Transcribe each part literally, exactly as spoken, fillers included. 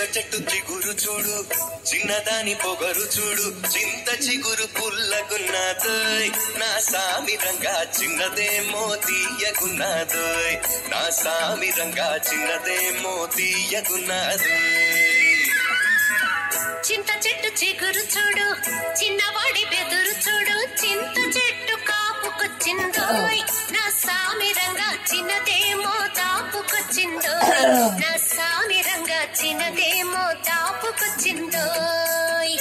చెట్టు చిగురు చూడు చిన్నదాని పొగరు చూడు చింత చిగురు పుల్లగున్నాదోయ్ నా సామి రంగా చిన్నదేమో తీయగున్నాదోయ్ నా సామి రంగా చిన్నదేమో తీయగున్నాదోయ్ చింత చెట్టు చిగురు చూడు చిన్నవాడి బెదురు చూడు చింత చెట్టు కాపుకొచ్చిందోయ్ నా సామి రంగా చిన్నదేమో తాపుకొచ్చిందోయ్ నా సామి రంగా చిన్నదేమో తాపుకొచ్చిందోయ్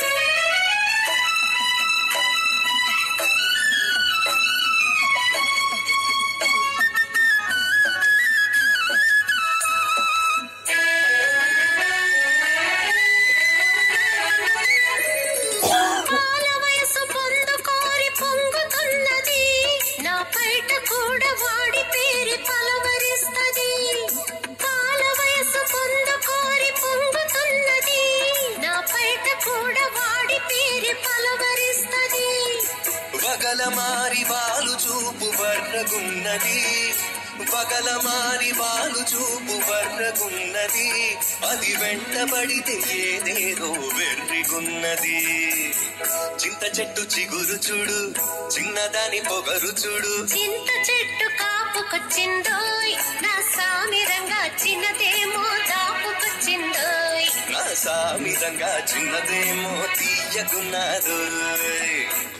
పైట కూడా వాడి పేరి పలవరిస్తది పాల వయసు పొంద కోరి పొంగుతున్నది నా పైట కూడా వాడి పేరి పలవరిస్తది వగల మారి వాలు చూపు వర్రగున్నది వగల మారి వాలు చూపు వర్రగున్నది అది వెంటబడితే ఏదేదో వెర్రిగున్నది చింత చెట్టు చిగురు చూడు చిన్నదాని పొగరు చూడు చింత చెట్టు కాపుకొచ్చిందోయ్ నా సామి రంగా చిన్నదేమో దాపుకొచ్చిందోయ్ నా సామి రంగా చిన్నదేమో తీయగున్నాదోయ్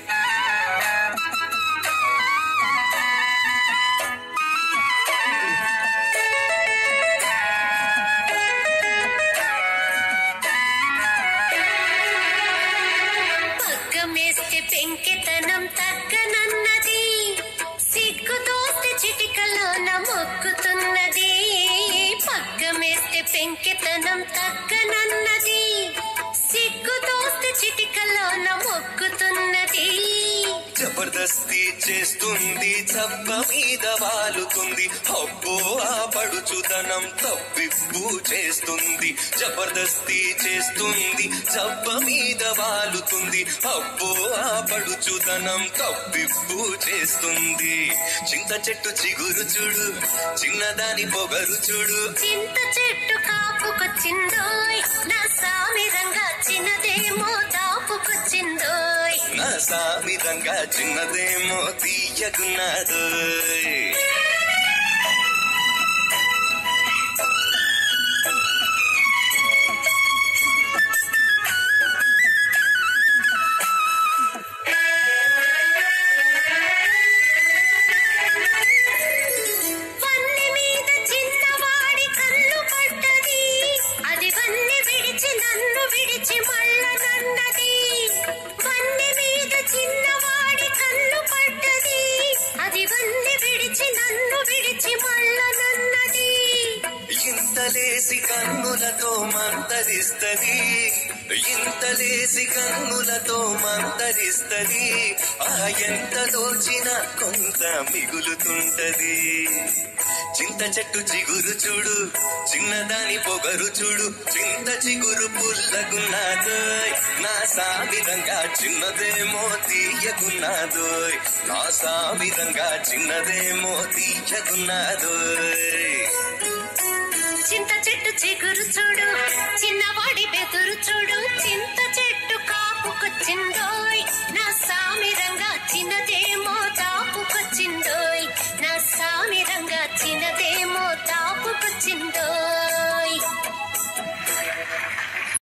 పెంకితనం తగ్గనన్నది సిగ్గుతోస్తే చిటికలోన మొక్కుతున్నది పగ్గమేస్తే పెంకితనం తగ్గనన్నది సిగ్గుతోస్తే చిటికలోన మొక్కుతున్నది జబర్దస్తి చేస్తుంది చప్ప మీద వాలుతుంది అబ్బో ఆ పడుచుదనం తప్పిప్పు చేస్తుంది జబర్దస్తి చేస్తుంది చప్ప మీద వాలుతుంది అబ్బో ఆ పడుచుదనం తప్పిప్పు చేస్తుంది చింత చెట్టు చిగురు చూడు చిన్నదాని పొగరు చూడు చింత చెట్టు కాపుకొచ్చిందోయ్ నా సామి రంగా చిన్నదేమో దాపుకొచ్చిందోయ్ నా సామి రంగా చిన్నదేమో తీయగున్నాదోయ్ ఇంతలేసి కన్నులతో మంతరిస్తది ఇంతలేసి కన్నులతో మంతరిస్తది ఆ ఎంత దోచిన కొంత మిగులుతుంటది చింత చెట్టు చిగురు చూడు చిన్నదాని పొగరు చూడు చింత చిగురు పుల్లగున్నాదోయ్ నా సామి రంగా చిన్నదేమో తీయగున్నాదోయ్ నా సామి రంగా చిన్నదేమో తీయగున్నాదోయ్ చింత చెట్టు చిగురు చూడు చిన్నవాడి బెదురు చూడు చింత చెట్టు కాపుకొచ్చిందోయ్ నా సామి రంగా చిన్నదేమో తాపుకొచ్చిందోయ్ నా సామి రంగా చిన్నదేమో తాపుకొచ్చిందోయ్